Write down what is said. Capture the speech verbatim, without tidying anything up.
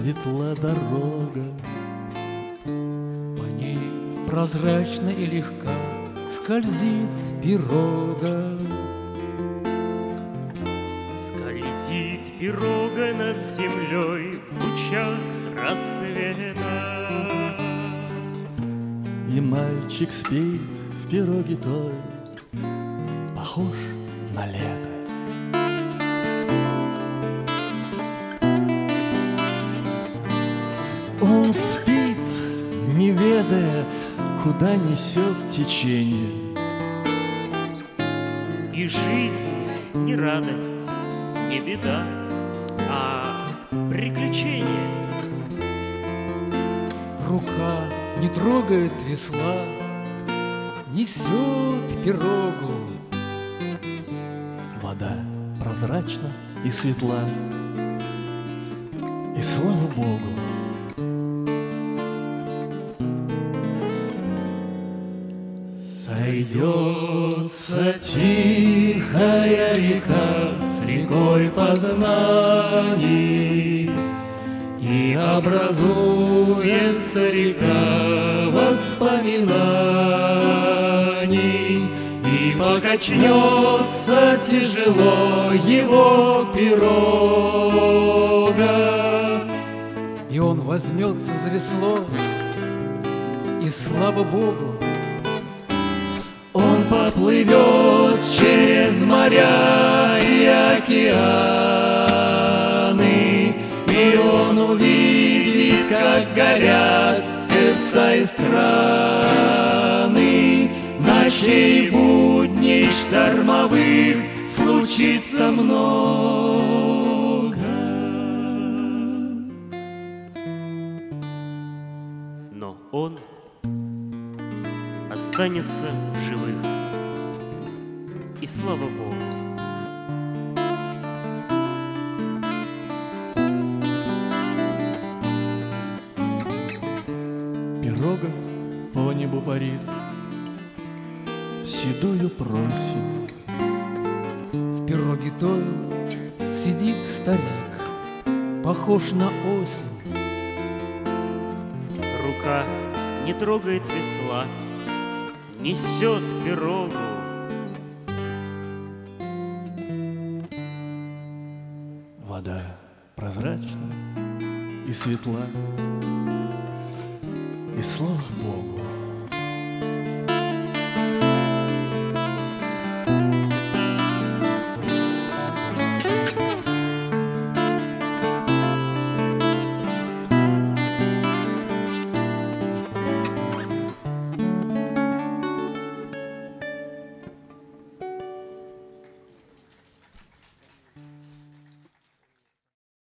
светла дорога, по ней прозрачно и легка скользит пирога. Скользит пирога над землей в лучах рассвета. и мальчик спит в пироге той, похож на лето. Он спит, не ведая, куда несет течение. И жизнь не радость, не беда, а приключение. Рука не трогает весла, несет пирогу. Вода прозрачна и светла, и слава Богу. Сойдется тихая река с рекой познаний, и образуется река воспоминаний, и покачнется тяжело его пирога. И он возьмется за весло, и слава Богу, он поплывет через моря и океаны, и он увидит, как горят сердца и страны. Ночей будней штормовых случится много. Но он останется в живых, и слава Богу. Пирога по небу парит в седую просень. в пироге той сидит старик, похож на осень. Рука не трогает весла, несет пирогу. Вода прозрачна и светла, и слава Богу.